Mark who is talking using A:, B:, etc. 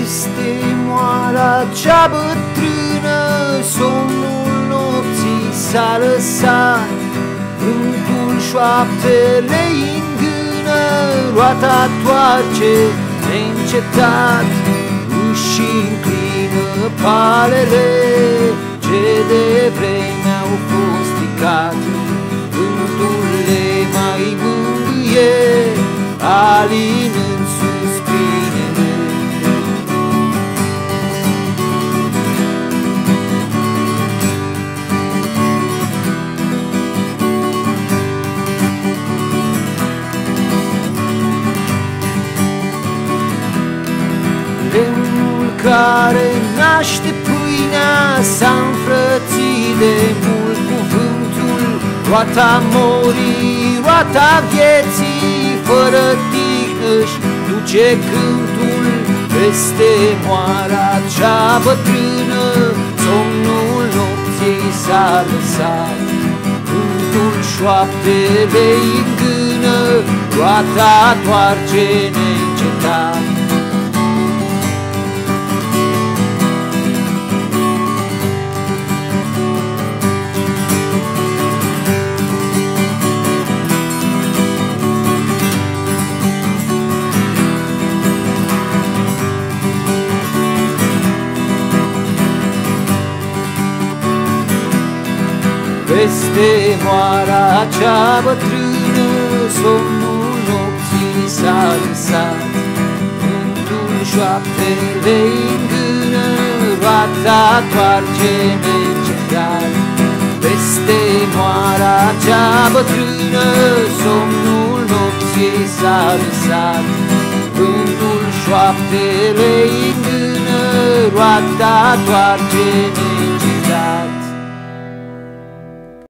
A: Peste moara cea bătrână, somnul nopții s-a lăsat. Vântul șoaptele-i îngână, roata toarce neîncetat. Își înclină palele ce de vreme au fost stricate. Vântul le mai mângâie, alinând suspinele. Lemnul care naște pâinea s-a înfrățit de mult cu vântul. Roata morii, roata vieții, fără tihnă-și duce cântul. Peste moara cea bătrână, somnul nopții s-a lăsat. Vântul șoaptele-i îngână, roata toarce neîncetat. Peste moara cea bătrână, somnul nopții s-a lăsat. Vântul șoaptele-i îngână, roata toarce neîncetat. Peste moara cea bătrână, somnul nopții s-a lăsat. Vântul șoaptele-i îngână, roata toarce neîncetat.